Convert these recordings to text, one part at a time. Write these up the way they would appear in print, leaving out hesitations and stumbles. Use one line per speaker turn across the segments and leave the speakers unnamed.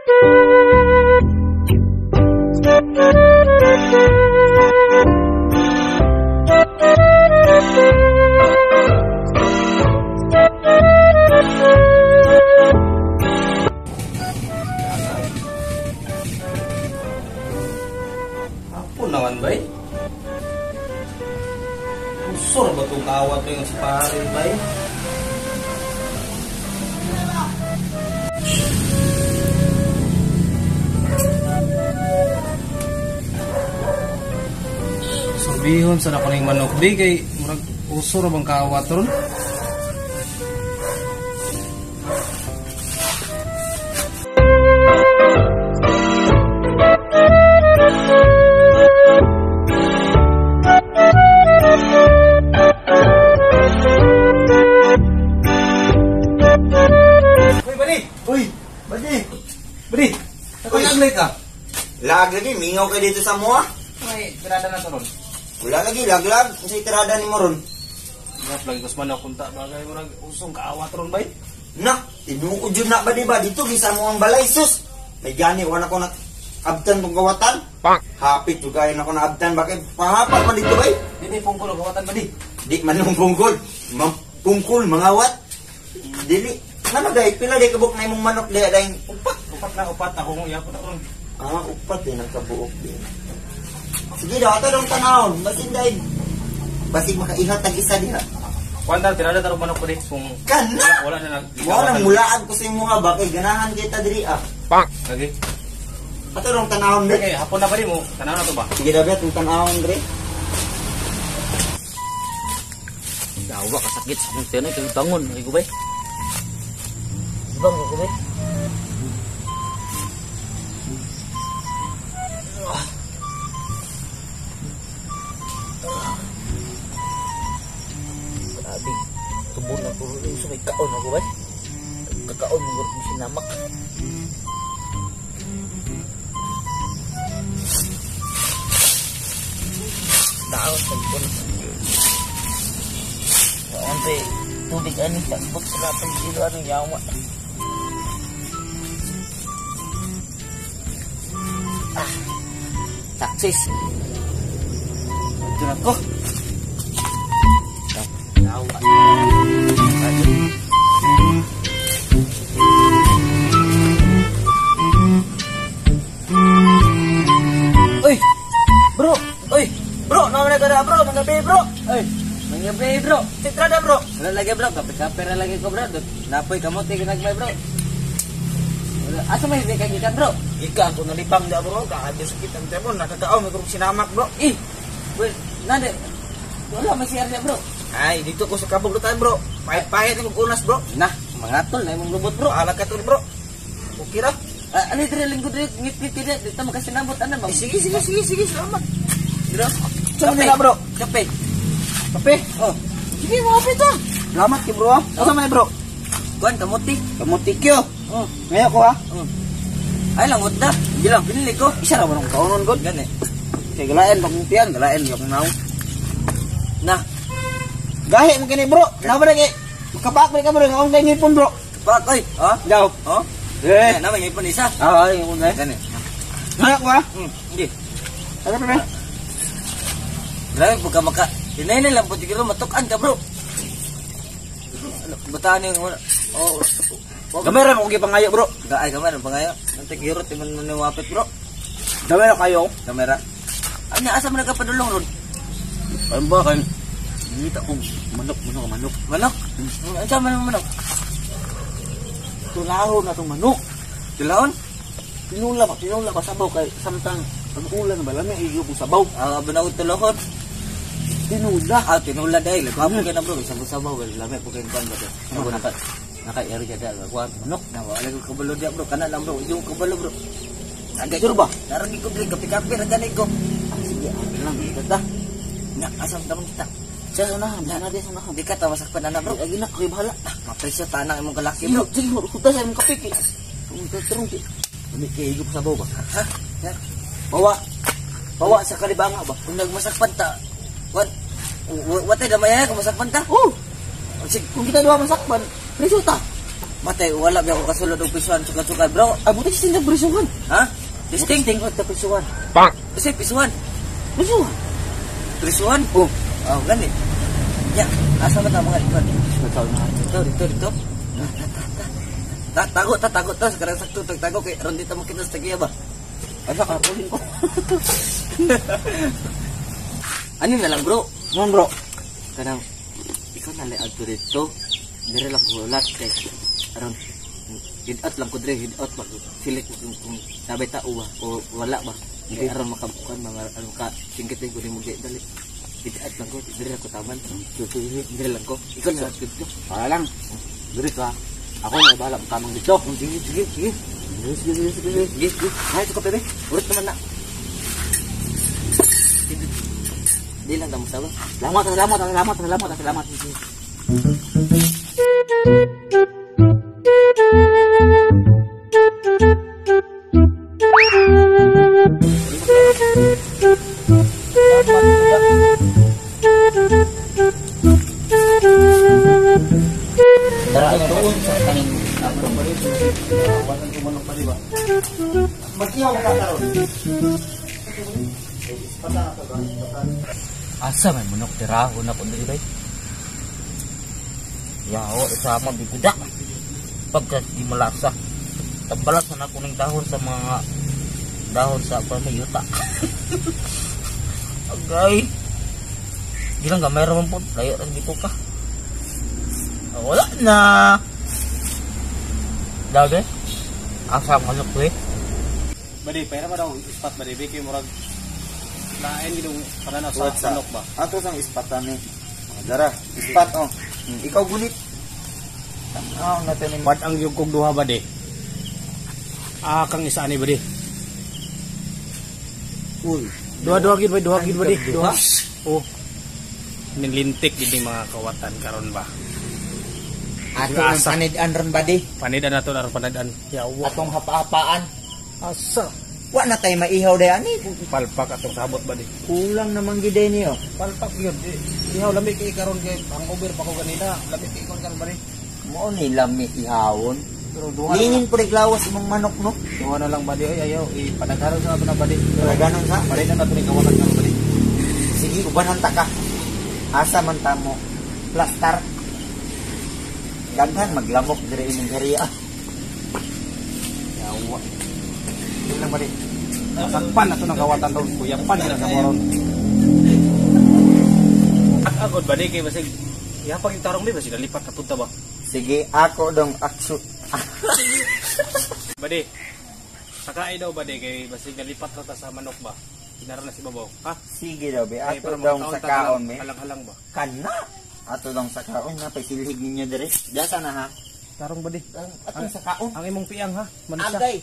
Apa nawan bay? Usur betul kawat dengan separi bay. Sabihon sa nakuning manok di kay murag usur bang kawat ron. Beri, ako nag-late ka?
Lag lagi, mingaw kayo dito sa mua.
May tirada na to ron.
Wala lagi, lag. Sa itirada ni mo ron.
Gat lagi kus manok kunta bagay mo usong kaawat ron bay.
Nak, tinuod yun na ba diba? Dito, gisa mo ang balay, sus. May gani, wala ko na abtan pong gawatan. Hapit, tugayan ako na abtan. Bakit pahapat man dito bay?
Dili pungkol og gawatan ba di?
Di man nung pungkol. Pungkol, mangawat. Dili. Ano day, pila day kabuk na imong manok day dahing upat.
Upat ako kung iapon ako ron.
Upat din, nagkabuok din. Sige daw, ito dong tanahon. Basin dahil. Basig makaihat ang isa diha.
Kuanda tirada taro manok ko di kung
Kana!
wala na
Wala mulaan ko sa imo nga bakit ganahan kita diri ah.
Lagi.
Ato dong tanahon diri.
Okay, hapon na ba di mo? Tanaw na to ba?
Sige daw itong tanahon diri.
Dawa kasakit sa kong tiyan ay bangon. Ay gubay. Bangon gubay. Grabe. Tubon na puro rin sa may kaon ako ba? Kakaon mo sinamak. Daon sa ipon. Ante, tubig ani takbot sa lapang ilo anong yawa. Taksis. Ito na ko. Yawa. Uy! Bro! Uy! Bro! Naman na bro! Magabi bro! Uy! Magabi bro! Titrada bro! Wala lagi bro! Kapit-kapit na lagi ko bro! Napoy kamote ginagmay bro! Asa may hindi kagikan bro? Ikan ko nalipang da bro! Kaagin sakit ang temon! Nakakaaw may kurong sinamak bro! Eh! Well, nade! Wala may siyar niya bro! Ay! Dito ko sa kabuglutan bro! Pahit-pahit yung unas bro! Nah! Mga tol na yung lubot bro! Alag ka tol bro! Okay ra? Ano yung linggo dito? Ngit-ngit dito! Dito makasinabot! Ano bang? Sige! Salamat! Bro! Kape na bro! Kape! Oh! Sige mga pito! Salamat ki bro! Asa man bro? Kuan, kamuti! Kamuti kyo! Oh! Ngayon ko ha? Ay langot na! Hindi lang, pinili ko! Isa na ba nung kaunon ko? Gani! Kaya galain pagmutian! Galain yung naw! Na! Gahi mo kini bro! Nama na kaya! Makabak ka bro! Ngawang kayo ngipon bro! Kabak oy! Ha? Gaw! Oh? Eh! Nama ngipon isa! Ay! Ngipon na! Gani! Ngayon ko ha? Hindi! Ano pa ba? Grabe pagka maka... Tinay lang po tigiro matukan ka bro. Bataan yung... Kamera mo kung pangayo bro. Ay kamera pangayo. Nanti kirot yung maniwapit bro. Kamera kayo? Kamera. Ano asa mo nagkapadulong ron? Ano ba kan? Nita kong manok. Manok? Ano sa manok? Tulahon na itong manok. Tulahon? Tinula pa sabaw kay samtang pag-ulan ba lang may iyo po sabaw. Banawid tulahon. Tinula dahil. Kamu ka na bro, sabaw-sabaw. Lamay po kayo kan ba ito? Ano ba naka-eri ka dahil. Manok na ba? Alagay ko kabalo diya bro. Kana lang bro. Yung kabalo bro. Agay ko ba? Naragi ko bro. Kapi-kapi. Naganig ko. Sige, lang. Tata. Asam tamang kita. Siya na. Dana din sa nakang. Di ka tawasak pa na na bro. Lagi na. Kuya bahala. Mapresyo tanang imong kalaki bro. Sige bro. Kuta sa imong kapiki. Terung ki. Dami kayo higop sa bawa ba? Ha? Bawa sa kalibanga ba? Kung nagmasakpan ta. Watay damay kung masakpan ta? Oo. Kung kita doa masakpan, resulta. Matay, wala ba ako kasulod og pisuan sukat-sukat, bro.
Abuti sa tindag brisuhan.
Ha? Testing tingkod ta pisuan.
Bang.
Kasi pisuan.
Brisuhan.
Pisuan? Oh, gani. Ya, asa man ta mga ikon. Dito. Tago ta. Sekarang sakto tago kay ron dito mo kita sa tagiya ba?
Ano ka pulin ko?
Ano na lang, bro?
Mon bro.
Kanang ikaw na lang adto dito. Dire lang gulat kay aron hidot lang ko dire hidot ba silik kung sabay tao ba o wala ba hindi aron makabukan mga ano ka singkit ko mo dali hidot lang ko dire lang ko taman dire lang ko ikaw na dito
Para lang. Diri ka. Ako na bahala mo tamang dito.
sige ay ito ka bebe urut naman na di lang damo sabar
Salamat.
Tara, doon sa kaning mag-ihaw ka karon.
Asa may munok tiraho na ko diri bay. Yawo isama biguda. Pagka di malasa. Tambalas na ako ng dahon sa mga dahon sa pamayuta. Agay. Gilang ga mayroon po. Layo rin dito ka. Wala na. Dagi. Asa manok ko eh.
Badi, pera ba daw ispat badi biki murag lain gidong pananaw
Tuwad
sa
sa
manok ba.
ato sang ispatan ni. Dara, ispat oh. Ikaw gunit. Natin yung
Wat ang yung kog duha badi. Kang isa ni badi.
uy.
Duha gid badi. Duha. Oh. Nilintik gid mga kawatan karon ba.
Ato
ang
panid-an ron badi.
Panidan nato aron panidan. Yawa.
Atong hapa-hapaan.
Asa.
Wa na tay maihaw day ani.
Palpak atong sabot badi.
Kulang naman giday niyo.
Palpak gyud. Ihaw lami kay karon kay hangover pa ko ganina. Lami kay kon karon badi.
Mo ni lami ihawon.
Pero duha.
Lingin po lawas imong manok no.
Duha na lang badi ay ayaw ipadagharon sa ato na badi.
Pero ganon sa.
Panidan nato ni kawatan karon badi.
Sige, ubanan ta ka. Asa man ta mo plastar. Daghan maglamok dire imong heriya.
Yawa. Yun lang bali. Sakpan na ito ng kawatan daw. Kuyapan nila sa moron. At agod ba di kay basig. Yapag yung tarong di basig. Lipat na punta ba?
Sige, ako dong aksu.
Badi. Sakain daw ba di kay basig nalipat na ta sa manok ba? Kinaroon na si Babaw. Ha?
Sige daw be.
Kay
Ato
para
dong
magkaon
sa
ta
kaon me.
Halang-halang ba?
Kana. Ato dong sa kaon na pasilhig ninyo dire. Dasa na ha.
Tarong ba di?
Atong sa kaon.
Ang imong piang ha? Manusa.
Agay.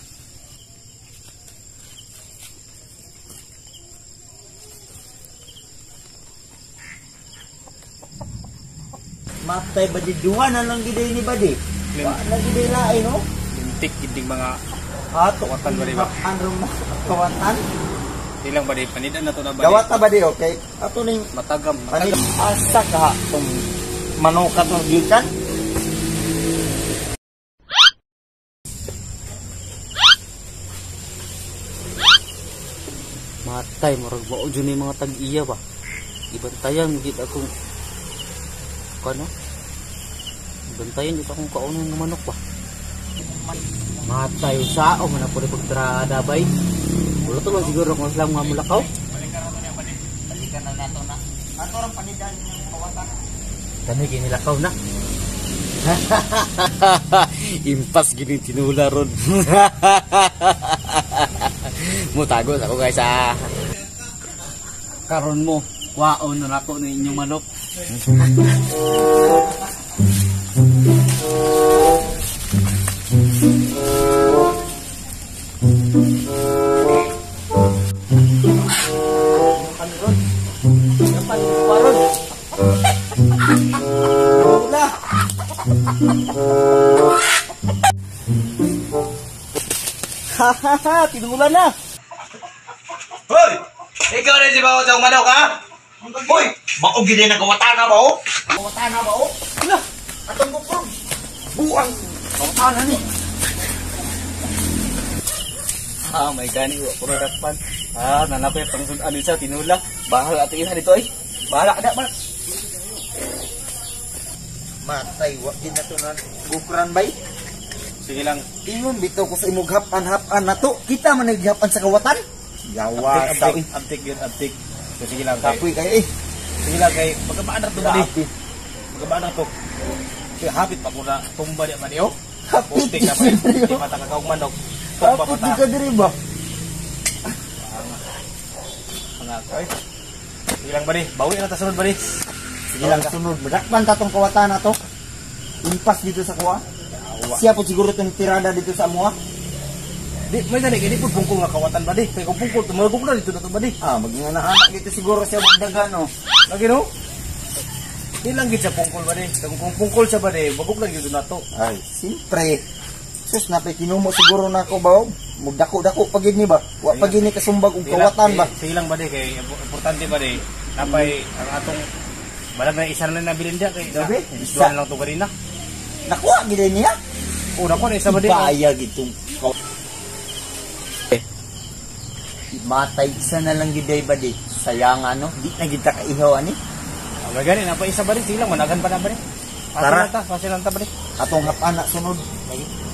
Matay ba di duha na lang giday ni badi? Wa na giday lain no?
Lintik ginding mga
Ato
Kawatan ba di ba?
Andro kawatan.
ilang ba di? Panidan na to na ba di?
Gawat na ba di okay? Ato ning
Matagam.
Panig asa ka tong manukat ng gikan.
Matay murag bao jud ni mga tag-iya ba. Ibantayan gid akong kano? Ibantayan gid akong kaunon ng manok ba. Matay sao man ako pagtrada bay. Wala to man siguro kung sila mga mulakaw.
Balikan na nato na. Ato rang panidan ng kawatan.
Kani gini lakaw na. Impas gini tinula ron. Mutagos ako guys karon mo kwaon na nako na inyong manok.
Hahaha, tinulan na.
Hoy! Ikaw rin si Bawat ang manok, ha? Hoy! Maog gini na kawatan na ba, oh?
Kawatan na ba oh? Atong bukong. Buang Kawatan na ni.
May gani wa puro dakpan. Nanapay tong sudan sa tinula. Bahala ato iha dito ay. Bahala ada man.
Matay, wag din na to na bukran bay.
Sige lang.
Ingon bitaw ko sa imong hapan-hapan na to. Kita man naghapan sa kawatan. Yawa sa
Antik yun, antik. So, sige lang kay.
kapoy kay eh.
Sige lang kay. Magkabaan na to ba di?
Kapit.
Magkabaan na to. Sige, hapit pa ko na tumba di man yo.
Hapit.
Putik na pa. Di mata kakaong manok. Tumba
Kapit
mata.
ka diri ba?
Mga koy. Sige lang ba di? Bawi na ta sunod ba di?
Sige lang sunod. Madakpan ta tong kawatan na to. Impas dito sa kuha. Siya po siguro itong tirada dito sa amuha.
Di, may gani, hindi po bungkol nga kawatan ba di? Kaya kung bungkol, tumagog na dito na to ba di?
Maging anak dito siguro siya magdaga no.
Lagi no? Di lang gid sa pungkol ba di? Kung pungkol siya ba di, bagog lang dito na to.
Ay, siyempre. Sus, napay kinumo siguro na ako ba? Magdako-dako pagid ni ba? Wa pagid ni kasumbag og kawatan ba?
Sige lang ba di? Kay importante ba di? Napay ang atong balag na isa na lang nabilin diya kay
Grabe,
isa na lang to ganina.
Nakuha gid niya.
Una ko na isa ba di?
Bayag itong matay isa na lang giday ba di? Sayang ano, di na kita kaihaw ani.
May gani na pa isa ba di? Sige lang managan pa na ba di?
Tara.
Pasilan ta ba di?
Atong hapana sunod.